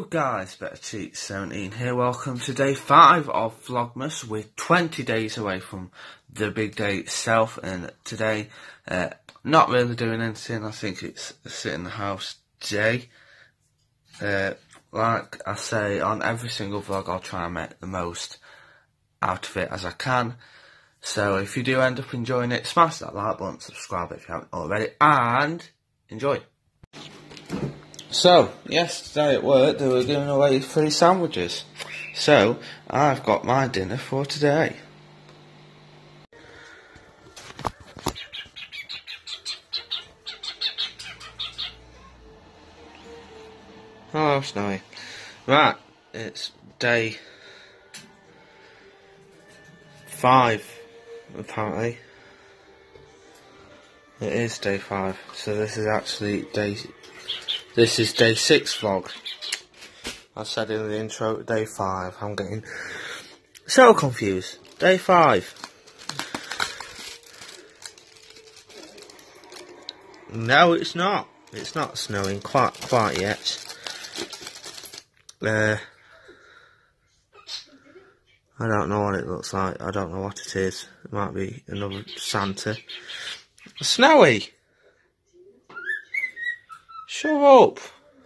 guys, Better Cheat 17 here. Welcome to day 5 of Vlogmas. We're 20 days away from the big day itself, and today, not really doing anything. I think it's a sit in the house day. Like I say, on every single vlog I'll try and make the most out of it as I can. So if you do end up enjoying it, smash that like button, subscribe if you haven't already, and enjoy. So, yesterday at work they were giving away free sandwiches. So, I've got my dinner for today. Hello, Snowy. Right, it's day 5, apparently. It is day 5, so this is actually day 6 vlog. I said in the intro, day 5. I'm getting so confused. Day 5. No, it's not. It's not snowing quite yet. I don't know what it looks like. I don't know what it is. It might be another Santa. Snowy! Shut up!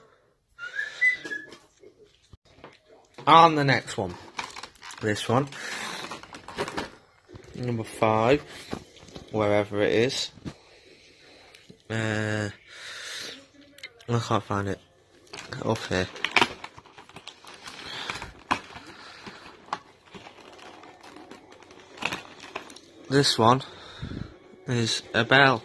On the next one. This one. Number 5. Wherever it is. I can't find it. Up here. This one is a bell.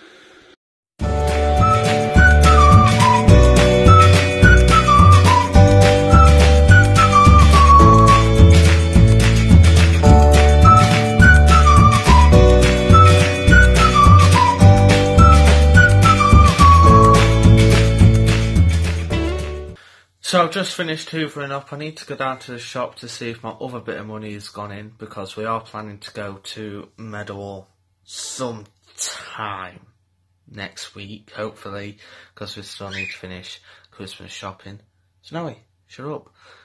So I've just finished hoovering up. I need to go down to the shop to see if my other bit of money has gone in, because we are planning to go to Meadowhall sometime next week, hopefully, because we still need to finish Christmas shopping. Snowy, shut up.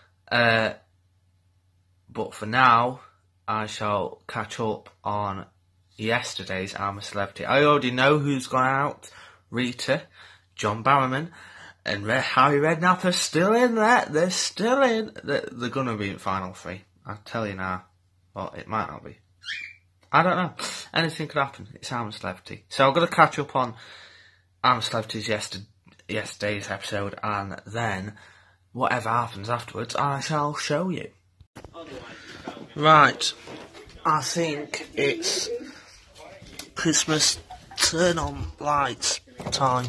But for now, I shall catch up on yesterday's I'm a Celebrity. I already know who's gone out. Rita, John Barrowman, and Harry Redknapp are still in there. They're still in. They're going to be in Final 3. I'll tell you now. Well, it might not be. I don't know. Anything could happen. It's I'm a Celebrity. So I'm going to catch up on I'm a Celebrity's yesterday's episode, and then whatever happens afterwards, I shall show you. Right. I think it's Christmas turn on lights time.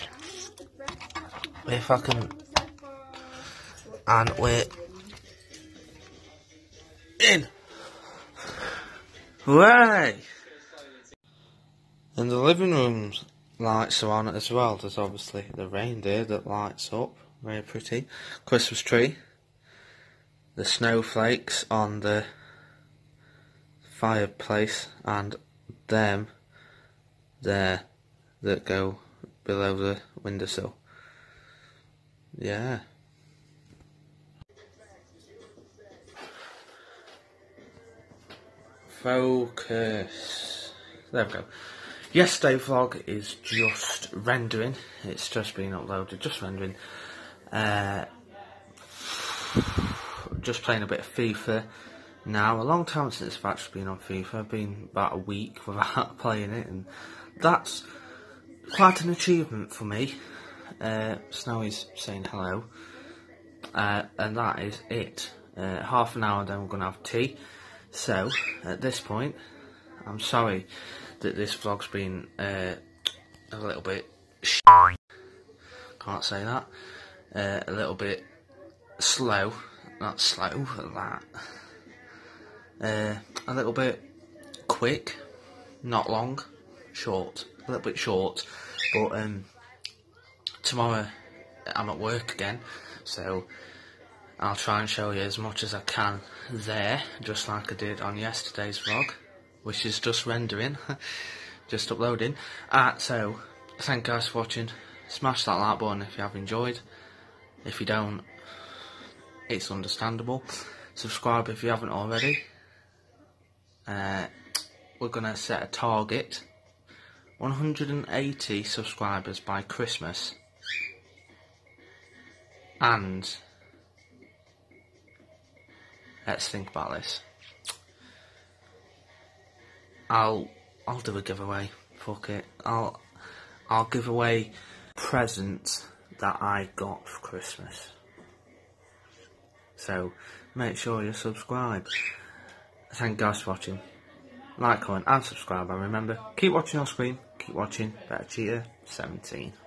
If I can, and we're in. Hooray! And the living room's lights are on as well. There's obviously the reindeer that lights up, very pretty. Christmas tree. The snowflakes on the fireplace, and them there that go below the windowsill. Yeah. Focus. There we go. Yesterday's vlog is just rendering. It's just been uploaded, just rendering. Just playing a bit of FIFA now. A long time since I've actually been on FIFA. I've been about a week without playing it, and that's quite an achievement for me. Snowy's saying hello, and that is it. Half an hour, then we're going to have tea. So, at this point, I'm sorry that this vlog's been a little bit can't say that. A little bit slow, not slow, that. A little bit quick, not long, short, a little bit short, but tomorrow I'm at work again, so I'll try and show you as much as I can there, just like I did on yesterday's vlog, which is just rendering, just uploading. So, thank you guys for watching. Smash that like button if you have enjoyed. If you don't, It's understandable. Subscribe if you haven't already. We're going to set a target. 180 subscribers by Christmas. And let's think about this. I'll do a giveaway. Fuck it. I'll give away presents that I got for Christmas. So make sure you subscribe. Thank you guys for watching. Like, comment and subscribe, and remember, keep watching your screen, keep watching Better Cheater 17.